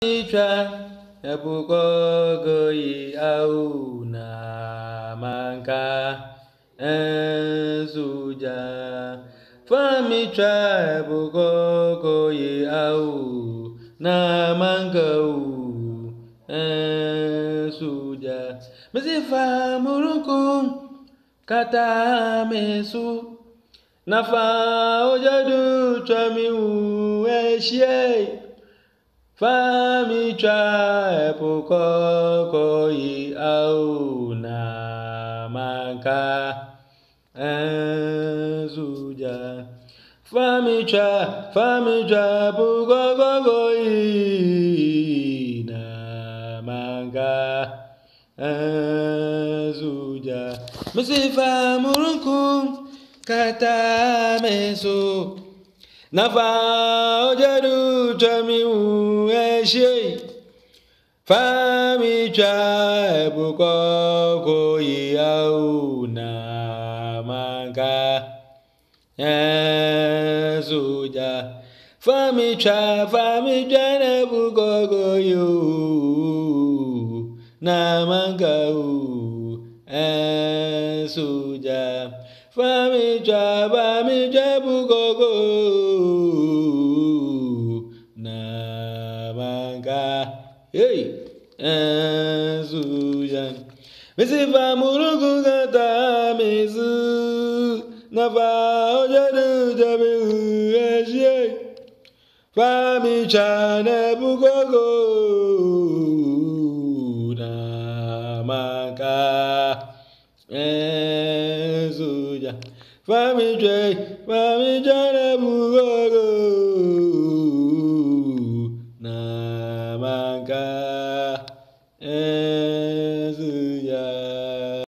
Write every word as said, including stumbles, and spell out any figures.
Mitra ebugogo yi au na manka enzuja. Famitra ebugogo yi au na manka u enzuja. Mesifa murunkum kata mesu nafa ojadu chamiu eshe. Famitra epukoko yi au na manka enzuja. Famitra, famitra epukoko yi na manka enzuja. Mesifa murunkum kata meso nafa ojadu chamiu eshe. Famitra ebukoko yi au na manka enzuja. Famitra, famitra ebukoko yi na manka u enzuja. Famitra, famitra ebukoko na manka hey enzuja. Mesifa murunku kata mesu nafa ojadu chamiu eshe. Famitra ebukoko na manka enzuja. Famitra, famitra ebukoko na manka